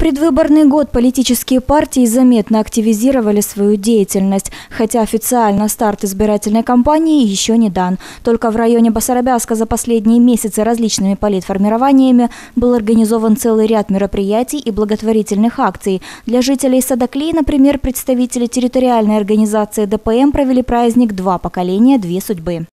предвыборный год политические партии заметно активизировали свою деятельность, хотя официально старт избирательной кампании еще не дан. Только в районе Басарабяска за последние месяцы различными политформированиями был организован целый ряд мероприятий и благотворительных акций. Для жителей Садакли, например, представители территориальной организации ДПМ провели праздник «Два поколения, две судьбы».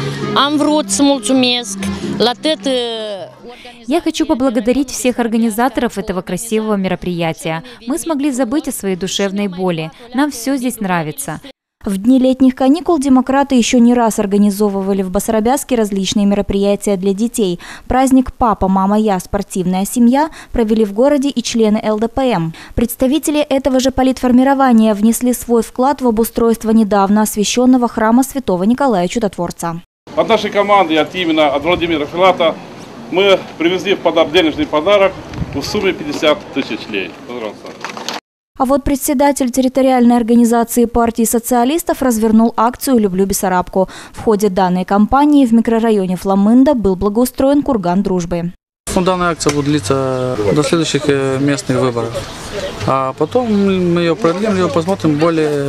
Я хочу поблагодарить всех организаторов этого красивого мероприятия. Мы смогли забыть о своей душевной боли. Нам все здесь нравится. В дни летних каникул демократы еще не раз организовывали в Басарабяске различные мероприятия для детей. Праздник «Папа, мама, я. Спортивная семья» провели в городе и члены ЛДПМ. Представители этого же политформирования внесли свой вклад в обустройство недавно освященного храма Святого Николая Чудотворца. От нашей команды, от Владимира Филата, мы привезли денежный подарок в сумме 50 тысяч лей. Пожалуйста. А вот председатель территориальной организации партии социалистов развернул акцию «Люблю Бессарабку». В ходе данной кампании в микрорайоне Фламинда был благоустроен курган дружбы. Данная акция будет длиться до следующих местных выборов. А потом мы ее продлим, посмотрим более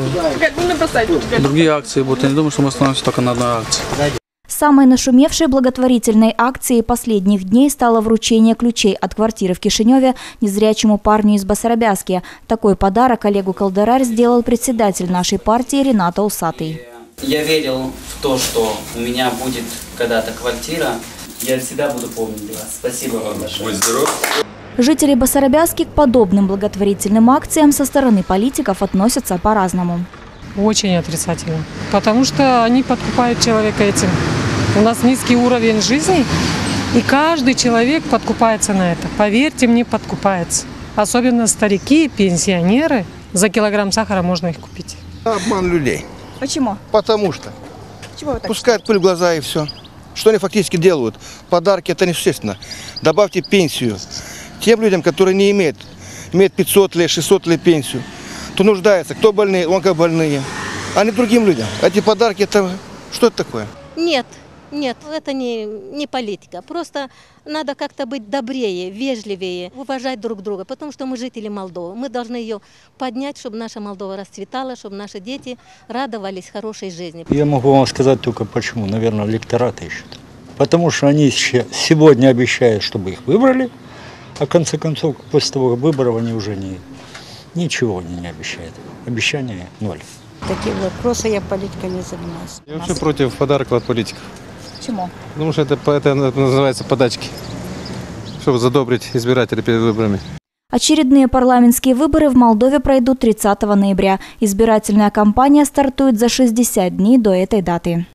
другие акции будут. Я не думаю, что мы остановимся только на одной акции. Самой нашумевшей благотворительной акцией последних дней стало вручение ключей от квартиры в Кишиневе незрячему парню из Басарабяски. Такой подарок Олегу Калдарар сделал председатель нашей партии Ренат Усатый. Я верил в то, что у меня будет когда-то квартира. Я всегда буду помнить вас. Спасибо вам большое. Будь здоров. Жители Басарабяски к подобным благотворительным акциям со стороны политиков относятся по-разному. Очень отрицательно, потому что они подкупают человека этим. У нас низкий уровень жизни, и каждый человек подкупается на это. Поверьте мне, подкупается. Особенно старики, пенсионеры. За килограмм сахара можно их купить. Обман людей. Почему? Потому что Почему пускают пыль в глаза и все. Что они фактически делают? Подарки – это несущественно. Добавьте пенсию тем людям, которые не имеют 500 лет, 600 лет пенсию. Кто нуждается, кто больные, онкобольные, а не другим людям. Эти подарки – это что это такое? Нет, это не политика. Просто надо как-то быть добрее, вежливее, уважать друг друга, потому что мы жители Молдовы. Мы должны ее поднять, чтобы наша Молдова расцветала, чтобы наши дети радовались хорошей жизни. Я могу вам сказать только почему. Наверное, электорат ищут. Потому что они сегодня обещают, чтобы их выбрали, а в конце концов, после того выборов они уже ничего не обещают. Обещания ноль. Такие вопросы я политикой не занимаюсь. Я вообще против подарков от политиков. Почему? Потому что это называется подачки, чтобы задобрить избирателей перед выборами. Очередные парламентские выборы в Молдове пройдут 30 ноября. Избирательная кампания стартует за 60 дней до этой даты.